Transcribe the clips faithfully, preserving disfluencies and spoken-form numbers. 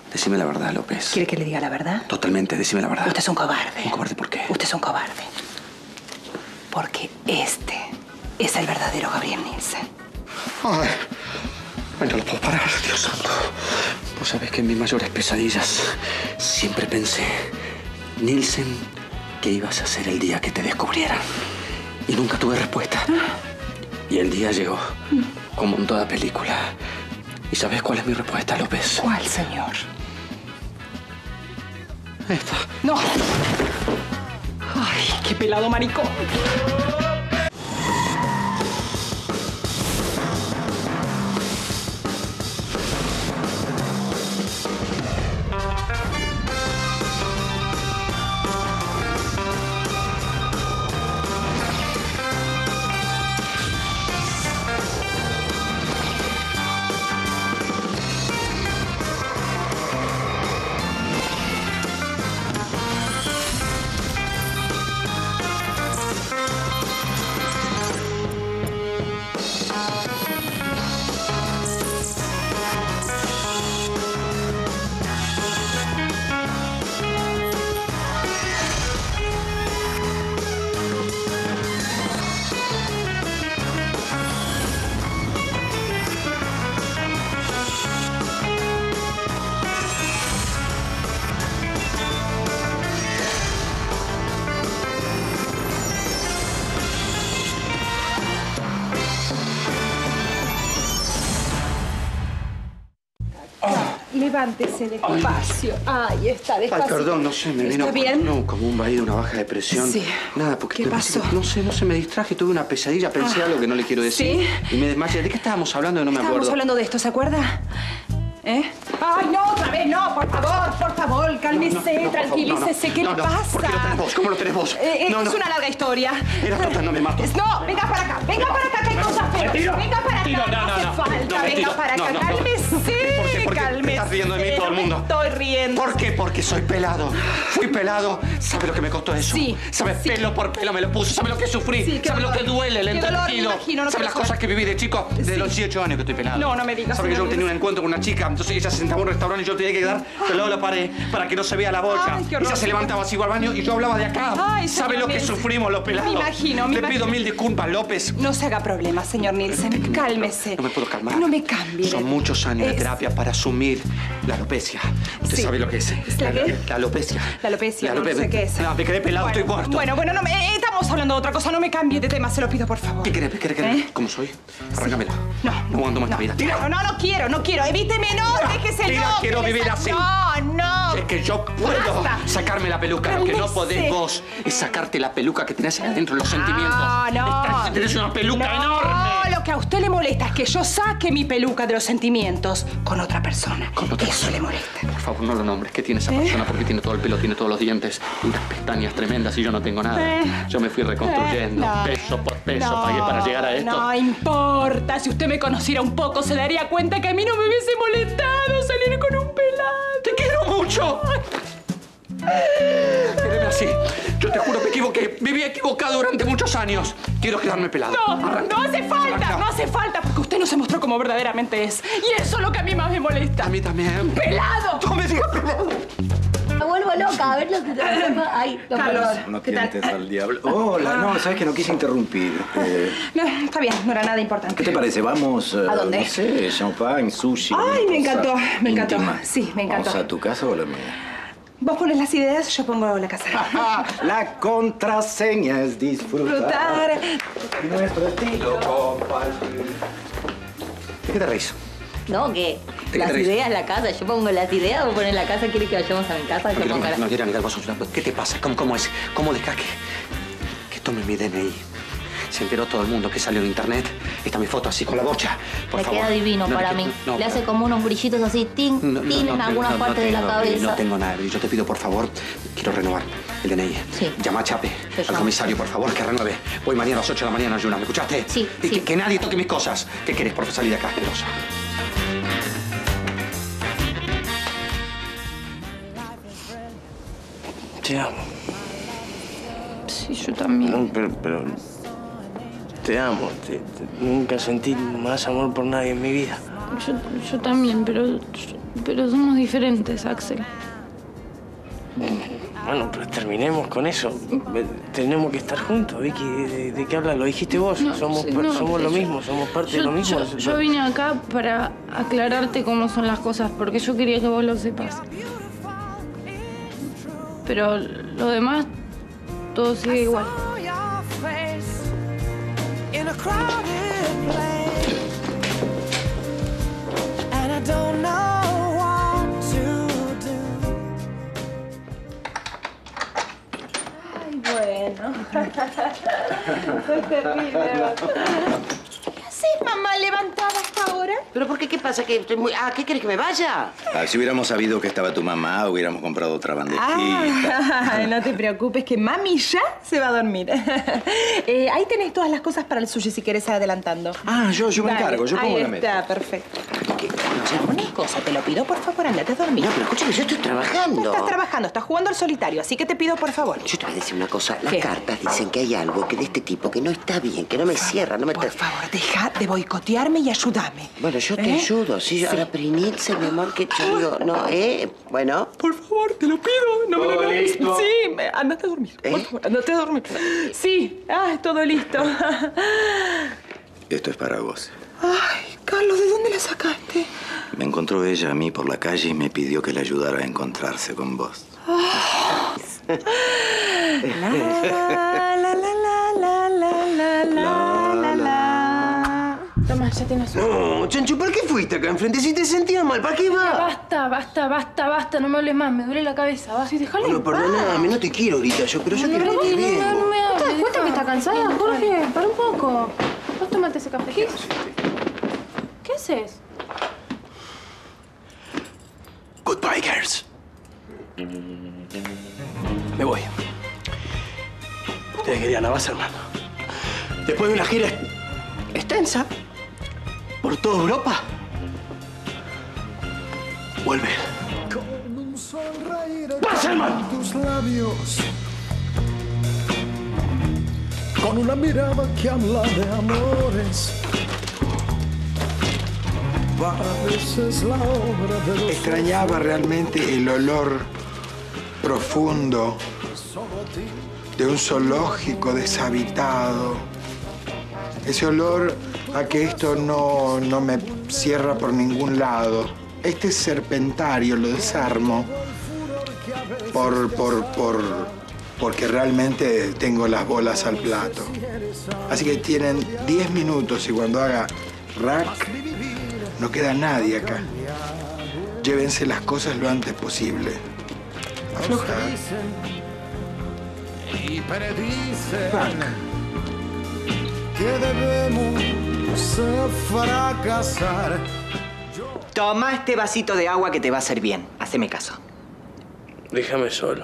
Decime la verdad, López. ¿Quiere que le diga la verdad? Totalmente, decime la verdad. Usted es un cobarde. ¿Un cobarde por qué? Usted es un cobarde. Porque este es el verdadero Gabriel Nielsen. Ay, ay, no lo puedo parar, Dios santo. Vos sabés que en mis mayores pesadillas siempre pensé, Nielsen, ¿qué ibas a hacer el día que te descubrieran? Y nunca tuve respuesta. Y el día llegó, como en toda película. ¿Y sabés cuál es mi respuesta, López? ¿Cuál, señor? Esta. ¡No! ¡Ay, qué pelado maricón! Levántese despacio. Ay, está despacio. Ay, perdón, no sé, me vino... ¿Está bien? No, como un vaído, una baja de presión. Sí. Nada, porque... ¿Qué pasó? No sé, no sé, me distraje, tuve una pesadilla, pensé Ah, algo que no le quiero decir. ¿sí? Y me desmayé. ¿De qué estábamos hablando? No me acuerdo. Estábamos hablando de esto, ¿se acuerda? ¿Eh? ¡Ay, no, otra vez! No, por favor, por favor, cálmese, No, no, no, tranquilícese. no, no, ¿Qué no, le no, pasa? ¿por qué lo tenés vos? ¿Cómo lo tenés vos? Eh, no, es no. una larga historia. Era total, no me mato. No, venga para acá, venga para acá, que hay cosas feas. tiro. Venga para acá, Tiro, no, no, no, hace no. falta. No, me venga tiro. para No, acá, no, no. cálmese. ¿Por qué? ¿Por qué Cálmese. te estás riendo de mí todo el mundo? No me estoy riendo. ¿Por qué? Porque soy pelado. Fui pelado. ¿Sabe lo que me costó eso? Sí. ¿Sabe? Sí. Pelo por pelo me lo puse. ¿Sabe lo que sufrí? Sí, qué ¿Sabe lo dolor. que duele? El Qué dolor, me entendido. imagino, no ¿Sabe te las lo cosas que viví de chico? Desde Sí. los dieciocho años que estoy pelado. No, no me digas, ¿Sabe que yo señor tenía un Nielsen? encuentro con una chica? Entonces ella se sentaba en un restaurante y yo tenía que quedar del lado de la pared para que no se vea la bocha. Ay, qué horror. Ella se levantaba así al baño y yo hablaba de acá. Ay, ¿Sabe señor lo que Nielsen. sufrimos los pelados? Me imagino, me Le pido imagino. mil disculpas, López. No se haga problema, señor Nielsen. Cálmese. No me puedo calmar. No me cambie. Son muchos años de Es- terapia para asumir la alopecia. Usted Sí. sabe lo que es. ¿La qué? La alopecia. La alopecia, La no sé qué es. No, me quedé pelado, Bueno, estoy muerto. Bueno, bueno, no me, eh, estamos hablando de otra cosa. No me cambie de tema, se lo pido, por favor. ¿Qué querés? ¿Qué querés? ¿Qué querés? ¿Eh? ¿Cómo soy? Arráncamela. No. No aguanto más no, esta vida. ¡Tira! No, no, no quiero, no quiero. Evíteme, no, Tira, déjese tira, no. quiero que le vivir sa- así. No, no. Es que yo puedo Basta. sacarme la peluca. Lo que no Cálmese. podés vos es sacarte la peluca que tenés ahí adentro de los sentimientos. Ah, no. Estás- tenés una peluca no, enorme. lo que a usted le molesta es que yo saque mi peluca de los sentimientos con otra persona. Con otra Eso persona. le molesta. Por favor, no lo nombres. ¿Qué tiene esa ¿Eh? persona? Porque tiene todo el pelo, tiene todos los dientes, unas pestañas tremendas y yo no tengo nada. ¿Eh? Yo me fui reconstruyendo, Eh, no. peso por peso, No, pagué para llegar a esto. No importa. Si usted me conociera un poco, se daría cuenta que a mí no me hubiese molestado salir con un pelado. ¡Te quiero mucho! Quédeme así. Yo te juro, me equivoqué. Me había equivocado durante muchos años. Quiero quedarme pelado. No, Arranca. no hace falta, Arranca. no hace falta, porque usted no se mostró como verdaderamente es. Y eso es lo que a mí más me molesta. A mí también. ¡Pelado! No me digas pelado. Me vuelvo loca, a ver lo que te pasa. Ay, no, Carlos. perdón. No ¿Qué tal? tientes al diablo. Hola, no, sabes que no quise interrumpir. Eh, No, está bien, no era nada importante. ¿Qué te parece? Vamos. eh, ¿A dónde? No sé, champán, sushi. Ay, me cosa encantó, me encantó. íntima. Sí, me encantó. ¿Vamos a tu casa o a la mía? Vos pones las ideas, yo pongo la casa. Ah, la contraseña es disfrutar. Disfrutar. Y nuestro estilo compartir. ¿De qué te reís? No, que qué las te reís? ideas, la casa. Yo pongo las ideas, vos pones la casa, ¿quieres que vayamos a mi casa? Yo No, pongo no, la- no quiero mirar vos. ¿Qué te pasa? ¿Cómo, cómo es? ¿Cómo dejas que, que tome mi D N I? Se enteró todo el mundo que salió en internet. Está mi foto así con la bocha. Por Le favor. queda divino No, para no, mí. no, Le no, hace como unos brillitos así, tin, No, no, tin no, en no, alguna no, parte no de la tengo, cabeza. No tengo nada. Yo te pido, por favor, quiero renovar el D N I. Sí. Llama a Chape, Yo al llamo. comisario, por favor, que renueve. Voy mañana a las ocho de la mañana, Yuna. ¿Me escuchaste? Sí, Y sí. Que, que nadie toque mis cosas. ¿Qué querés, por salir de acá, asquerosa? Te amo. Sí, yo también. No, pero, pero te amo. Te- te- nunca sentí más amor por nadie en mi vida. Yo, yo también, pero yo, pero somos diferentes, Axel. Bueno, pero terminemos con eso. Tenemos que estar juntos, Vicky. ¿De, de qué hablas? Lo dijiste vos. No, somos sí, per- no, somos lo yo- mismo, somos parte Yo, de lo mismo. yo- yo vine acá para aclararte cómo son las cosas, porque yo quería que vos lo sepas. Pero lo demás, todo sigue igual. Bueno. Soy terrible. ¿Qué haces, mamá, levantada hasta ahora? ¿Pero por qué? ¿Qué pasa? ¿Que estoy muy... Ah, ¿qué querés que me vaya? Ah, si hubiéramos sabido que estaba tu mamá, hubiéramos comprado otra bandejita. Ah, no te preocupes, que mami ya se va a dormir. eh, ahí tenés todas las cosas para el sushi si querés ir adelantando. Ah, yo, yo me Dale, encargo, yo pongo ahí la mesa. está, perfecto. Una cosa, te lo pido, por favor, andate a dormir. No, pero escúchame, yo estoy No trabajando. estás trabajando, estás jugando al solitario, así que te pido, por favor. Yo te voy a decir una cosa. Las ¿Qué? cartas dicen que hay algo que de este tipo que no está bien, que no me cierra, no me... Por favor, deja de boicotearme y ayúdame. Bueno, yo te ¿Eh? ayudo. Sí, yo ahora Prinitze, mi amor, que yo digo... No, ¿eh? Bueno. Por favor, te lo pido. No me lo negues. Sí, me- andate a dormir. Por ¿Eh? favor, andate a dormir. Sí, ah, todo listo. Esto es para vos. Ay, Carlos, ¿de dónde la sacaste? Me encontró ella a mí por la calle y me pidió que le ayudara a encontrarse con vos. La, la, la, la, la, la, la, la, la. Toma, ya tienes un... No, Chancho, ¿para qué fuiste acá enfrente? Si te sentías mal, ¿para qué vas? Basta, basta, basta, basta. No me hables más. Me duele la cabeza. Basta. Sí, déjalo. Bueno, perdóname, no te quiero ahorita yo, pero yo No, quiero no, que estés bien. no, no me vos. hables. ¿No te das cuenta que está cansada, Jorge? Para un poco. Vos tomate ese café. ¿Qué? ¿Qué haces? Goodbye, girls. Me voy. Ustedes querían la base, hermano. Después de una gira extensa por toda Europa, vuelve. ¡Pasa, hermano! Tus labios, con una mirada que habla de amores. Pareces la obra de los... Extrañaba realmente el olor profundo de un zoológico deshabitado. Ese olor a que esto no, no me cierra por ningún lado. Este serpentario lo desarmo por, por, por, porque realmente tengo las bolas al plato. Así que tienen diez minutos y cuando haga rack, no queda nadie acá. Llévense las cosas lo antes posible. Afloja. Y predicen que debemos fracasar. Toma este vasito de agua que te va a hacer bien. Haceme caso. Déjame solo.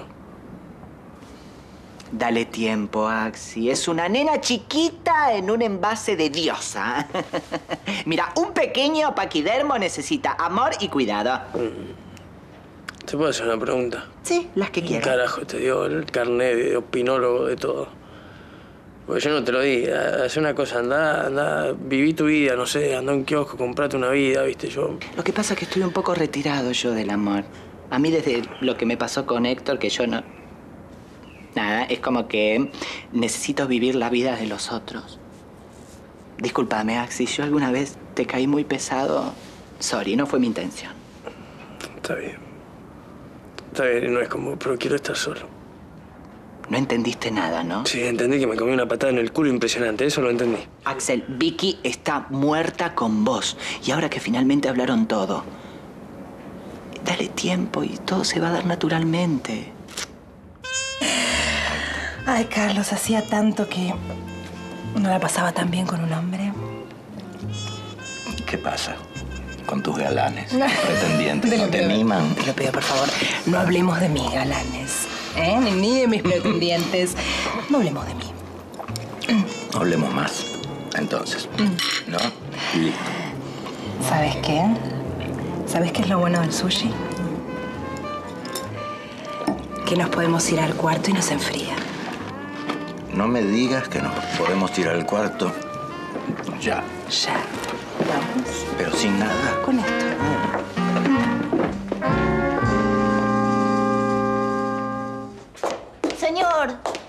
Dale tiempo, Axi. Es una nena chiquita en un envase de diosa. Mira, un pequeño paquidermo necesita amor y cuidado. ¿Te puedo hacer una pregunta? Sí, las que ¿Quién quieras. carajo te dio el carnet de opinólogo de todo? Porque yo no te lo di. Haz una cosa, anda, anda, viví tu vida, no sé, anda a un kiosco, comprate una vida, viste, yo... Lo que pasa es que estoy un poco retirado yo del amor. A mí desde lo que me pasó con Héctor, que yo no... Nada, es como que necesito vivir la vida de los otros. Discúlpame, Axi, yo alguna vez te caí muy pesado. Sorry, no fue mi intención. Está bien. Está bien, no es como, pero quiero estar solo. No entendiste nada, ¿no? Sí, entendí que me comí una patada en el culo impresionante, eso lo entendí. Axel, Vicky está muerta con vos. Y ahora que finalmente hablaron todo, dale tiempo y todo se va a dar naturalmente. Ay, Carlos, hacía tanto que no la pasaba tan bien con un hombre. ¿Qué pasa con tus galanes? Tus pretendientes no te miman. Te lo pido, por favor, no hablemos de mis galanes, ¿eh? Ni, ni de mis pretendientes. No hablemos de mí. No hablemos más, entonces. ¿No? Listo. ¿Sabes qué? ¿Sabes qué es lo bueno del sushi? Que nos podemos ir al cuarto y nos enfría. No me digas que nos podemos tirar al cuarto ya. Ya. Vamos Pero sin nada. con esto.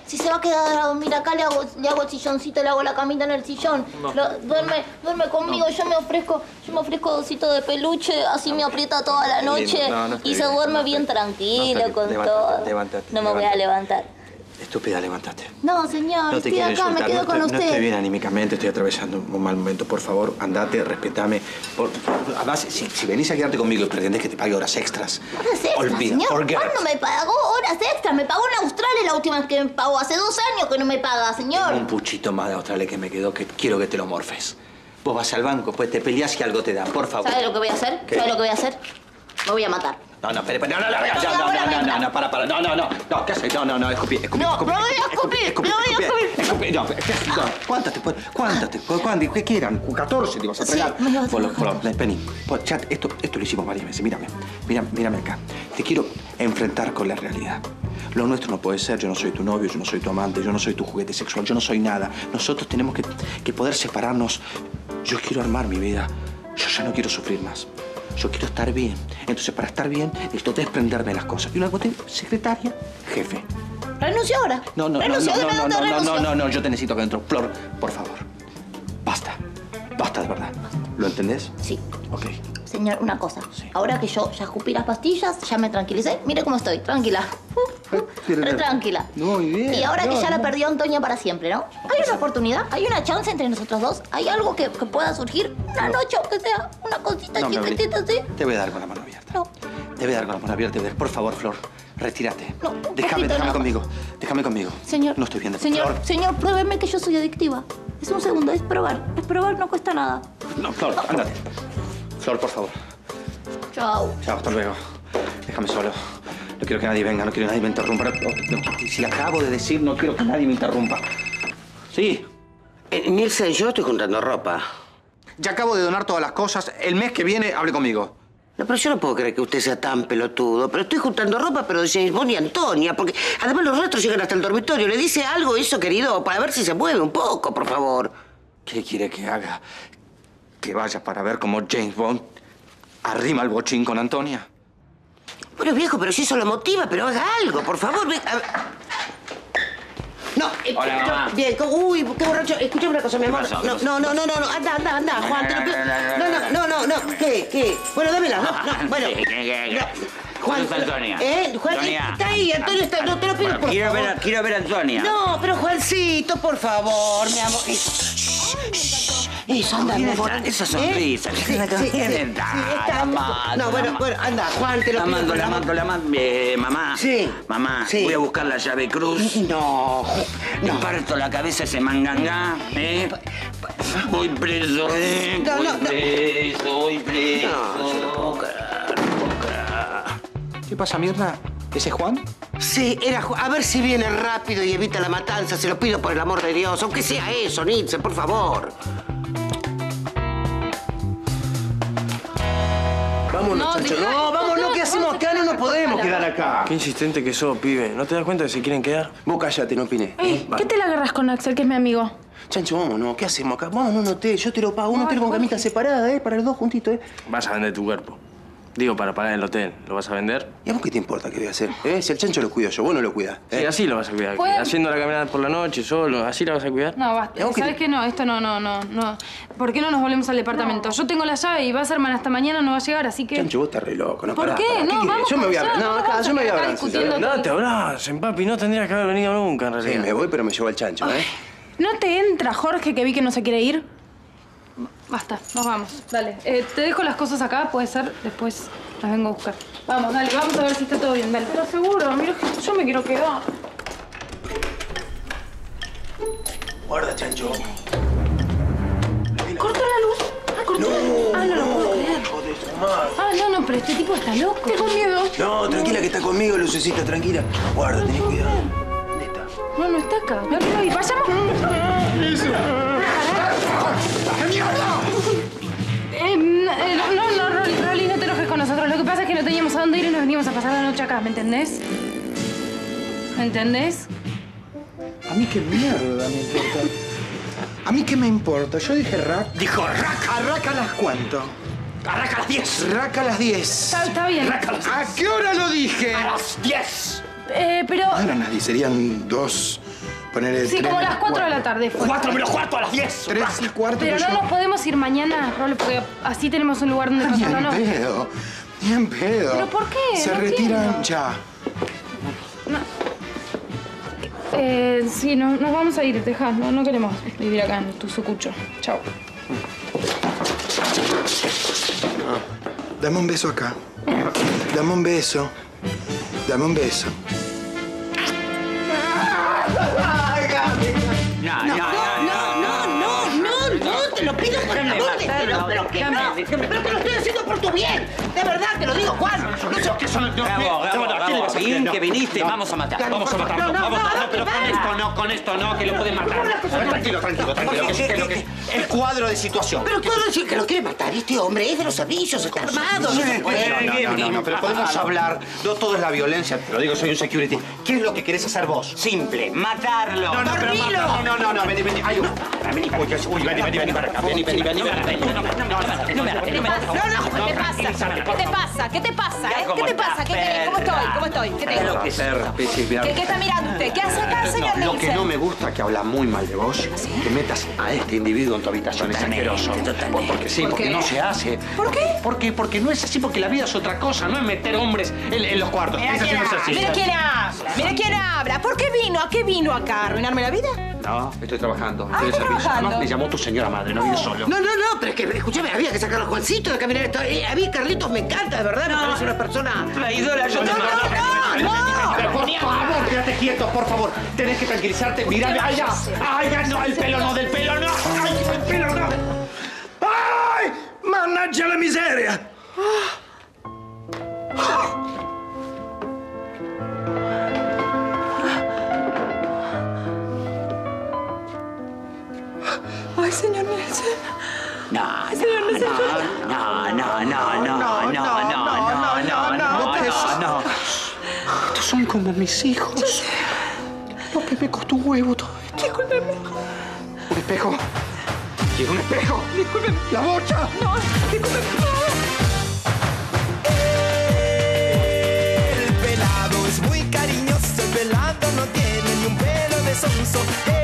Si se va a quedar a dormir acá, le hago, le hago el silloncito, le hago la camita en el sillón. No. Lo- duerme, duerme conmigo, No. yo me ofrezco, yo me ofrezco osito de peluche, así me aprieta toda la noche No, no está y se bien, duerme no está bien bien. tranquilo No está bien. con Levántate, todo. levántate, no me voy a levántate. levantar. Estúpida, levántate. No, señor, No te estoy quiero acá, me insultar, quedo no, con estoy, no usted. estoy bien anímicamente, estoy atravesando un mal momento. Por favor, andate, respetame. Por- además, si, si venís a quedarte conmigo y pretendés que te pague horas extras, Horas extras, olvida, señor. forget ¿Cuándo it. me pagó horas extras? Me pagó en Australia la última vez que me pagó. Hace dos años que no me paga, señor. Un puchito más de Australia que me quedó que quiero que te lo morfes. Vos vas al banco, pues te peleás y algo te dan, por favor. ¿Sabe lo que voy a hacer? ¿Qué? ¿Sabe lo que voy a hacer? Me voy a matar. No, no, espera, espera, no, no, no, no, no, no, no, no, no, para, para, no, no, no, no, ¿qué haces? No, no, no, escupí, escupí, No, escupí, no voy a escupí, escupir, escupí, no voy a escupí, escupí, no, ¿qué- no, cuántate, pues, cuántate, cu- cuánto, ¿qué quieran? catorce te vas a Sí, pegar. me vas a Por lo- bajar. por lo- Vení, pues, chat, esto, esto lo hicimos varias veces, mírame, mírame, mírame acá. Te quiero enfrentar con la realidad. Lo nuestro no puede ser, yo no soy tu novio, yo no soy tu amante, yo no soy tu juguete sexual, yo no soy nada. Nosotros tenemos que, que poder separarnos. Yo quiero armar mi vida, yo ya no quiero sufrir más. Yo quiero estar bien. Entonces, para estar bien, necesito desprenderme de las cosas. Y una cosa, secretaria, jefe. Renuncio ahora. No, no, no, no, renuncio, no, de no, verdad, no, no, renuncio. no, no, no, yo te necesito acá adentro. Flor, por favor, basta. Basta de verdad. ¿Lo entendés? Sí. Ok. Señor, una cosa. Ahora que yo ya escupí las pastillas, ya me tranquilicé. Mire cómo estoy, tranquila. Uh, uh, re tranquila. Muy bien. Y ahora que no, ya la no. perdió Antonia para siempre, ¿no? Hay una oportunidad, hay una chance entre nosotros dos. Hay algo que, que pueda surgir. Una noche, aunque sea una cosita No, me hablé. chiquitita así. Te voy a dar con la mano abierta. No. Te voy a dar con la mano abierta. Por favor, Flor, retírate. No, un déjame, poquito déjame nada. conmigo. Déjame conmigo. Señor. No estoy bien de Señor, Flor. señor, pruébeme que yo soy adictiva. Es un segundo, es probar. Es probar, no cuesta nada. No, Flor, ándate. Flor, por favor. Chao. Chao, hasta luego. Déjame solo. No quiero que nadie venga, no quiero que nadie me interrumpa. No, no, si acabo de decir, no quiero que nadie me interrumpa. Sí. Eh, Nielsen, yo estoy juntando ropa. Ya acabo de donar todas las cosas. El mes que viene, hable conmigo. No, pero yo no puedo creer que usted sea tan pelotudo. Pero estoy juntando ropa, pero de James Bond y Antonia. Porque además los rastros llegan hasta el dormitorio. ¿Le dice algo eso, querido? Para ver si se mueve un poco, por favor. ¿Qué quiere que haga? ¿Que vaya para ver cómo James Bond arrima el bochín con Antonia? Bueno, viejo, pero si eso lo motiva, pero haga algo, por favor. Ve- a ver. No, eh, Hola, yo- mamá. bien, co- uy, qué borracho. Escucha una cosa, mi amor. pasó? ¿Qué No, pasó? no, no, no, no, no, anda, anda, anda, Juan, te lo pido. No, no, no, no, no. ¿Qué? ¿Qué? Bueno, dámela. No, no, bueno. ¿Qué, qué, qué? No, Juan, ¿Dónde está Antonia? ¿Eh? Juan, Antonia. está ahí, Antonio está. No, te lo pido, Bueno, por quiero, favor. ver a, quiero ver a Antonia. No, pero Juancito, por favor, mi amor. Eso, eso, anda, mi Tiene amor. esa- esa ¿Eh? sonrisa, Sí, que sí, sí, tiene. sí, Ah, está- la mando, No, bueno, la bueno, anda, Juan, te lo La pido. mando, por la amor. mando, la mando. Eh, mamá. Sí. Mamá, Sí. voy a buscar la llave cruz. No, Me parto la cabeza ese mangangá, ¿eh? Voy preso, ¿eh? No, Voy no, no. preso, voy preso. No, ¿Qué pasa, Mirna? ¿Ese es Juan? Sí, era Ju- a ver si viene rápido y evita la matanza. Se lo pido por el amor de Dios. Aunque sea eso, Nietzsche, por favor. Vámonos, No, Chancho. dejá- No, vámonos. no, ¿Qué hacemos acá? No nos podemos quedar acá. Qué insistente que sos, pibe. ¿No te das cuenta que se quieren quedar? Vos cállate, no opines. Ey, ¿qué te la agarras con Axel, que es mi amigo? Chancho, vámonos. ¿Qué hacemos acá? Vámonos a un hotel. Yo te lo pago. Un hotel con camita separada, ¿eh? Para los dos juntitos, ¿eh? Vas a vender tu cuerpo. Digo, para pagar el hotel. ¿Lo vas a vender? ¿Y a vos qué te importa qué voy a hacer? ¿Eh? Si el chancho lo cuido yo, vos no lo cuidás. Sí, así lo vas a cuidar. ¿Pueden? Haciendo la caminata por la noche, solo. ¿Así la vas a cuidar? No, basta. ¿Y a vos qué ¿Sabes te- qué? No, esto no, no, no, no. ¿Por qué no nos volvemos al departamento? Yo tengo la llave y va a ser man hasta mañana, no va a llegar, así que... Chancho, vos estás re loco. No, ¿Por pará, qué? pará. No, querés? vamos Yo me voy a para abrazar. allá, No, no acá, vamos yo me voy a acá abrazar. discutiendo. No, te abracen, papi. No tendrías que haber venido nunca, en Sí, realidad. me voy, pero me llevo al chancho, ¿eh? ¿No te entra, Jorge, que vi que no se quiere ir? Basta, nos vamos. Dale. Eh, te dejo las cosas acá, puede ser. Después las vengo a buscar. Vamos, dale, vamos a ver si está todo bien, dale. Pero seguro, mira que yo me quiero quedar. Guarda, chancho. ¿Cortó la luz? Ah, cortó. Ah, no lo puedo creer. Ah, no, no, pero este tipo está loco. Tengo miedo. No, tranquila que está conmigo, Lucecita, tranquila. Guarda, tenés cuidado. ¿Dónde está? No, no está acá. No quiero ir. Vayamos. Eh, no, eh, no, no, Rolly, Rolly, no te enojes con nosotros. Lo que pasa es que no teníamos a dónde ir y nos venimos a pasar la noche acá, ¿me entendés? ¿Me entendés? A mí qué mierda me importa. A mí qué me importa. Yo dije rack. Dijo raca. ¿Rack a las cuánto? Raca a las diez. Rack a las diez. Está, está bien. ¿A qué hora lo dije? A las diez. Eh, pero... No eran las diez, serían dos. Poner Sí, como a las cuatro de la tarde fue. Cuatro menos cuarto a las diez. Tres y cuarto. Pero que no yo... nos podemos ir mañana, Rolo, porque así tenemos un lugar donde Ni pasar la en noche. pedo. Ni en pedo. ¿Pero por qué? Se No retiran entiendo. ya. No. Eh, sí, no, nos vamos a ir, dejá. No, no queremos vivir acá en tu sucucho. Chao. Dame un beso acá. Dame un beso. Dame un beso. No, No, no, no, no, no, no, te lo pido por el amor de Dios, pero que no, pero que lo estoy haciendo por tu bien. De verdad, te lo digo, Juan. No sé qué son. Bravo, bravo, bravo. Bien que viniste, vamos a matar. Vamos a matarlo, vamos a matarlo, Pero con esto no, con esto no, que lo pueden matar. Tranquilo, tranquilo, tranquilo. que- que- que- El cuadro de situación. Pero quiero decir que lo quiere matar este hombre, es de los servicios, está armado, no se puede. No, no, no, no, pero podemos hablar. No todo es la violencia, te lo digo, soy un security. ¿Qué es lo que querés hacer vos? Simple, matarlo. No, no, pero no, no, no, no, vení, vení. Ay, uy, vení, uy, uy, vení, vení, vení para acá. Vení, vení, vení, vení. No, no, no, no, no, ¿Qué te pasa? ¿Qué te pasa? ¿Qué te pasa? ¿Eh? ¿Qué te pasa? ¿Qué te- ¿Cómo estoy? ¿Cómo estoy? ¿Qué te Lo que ser, ¿Qué, qué está mirando usted? ¿Qué hace acá, señor Lo que Nielsen? no me gusta, que habla muy mal de vos, que metas a este individuo en tu habitación, es asqueroso. Por- Porque sí, ¿Por porque qué? no se hace. ¿Por qué? Porque, porque no es así, porque la vida es otra cosa, no es meter hombres en, en los cuartos. Mira Es así, quién no es habla, así. mira quién habla, mira quién habla. ¿Por qué vino? ¿A qué vino acá? ¿A arruinarme la vida? No, estoy trabajando, Ah, estoy de ¿está servicio. trabajando? No, me llamó tu señora madre, no vive solo. No, no, no, pero es que, escúchame, había que sacar a Juancito de caminar esto. Eh, a mí Carlitos me encanta, de verdad, me parece una persona... Traidora, yo te No, no, no, Pero no. por favor, quédate quieto, por favor. Tenés que tranquilizarte, mirame. ¡Ay, ya! ¡Ay, ya! No, el pelo no, del pelo no. ¡Ay, el pelo no! ¡Ay! ¡Mannaggia la miseria! Ay, señor Nielsen. No, Señor Nielsen. no, no, no, no, no, no, no, no, no, no, no. Estos son como mis hijos. Lo que me costó un huevo todo esto. Discúlpeme. Un espejo. ¿Quiero un espejo? Discúlpeme. ¡La bocha! No, discúlpeme. El pelado es muy cariñoso, el pelado no tiene ni un pelo de sonso.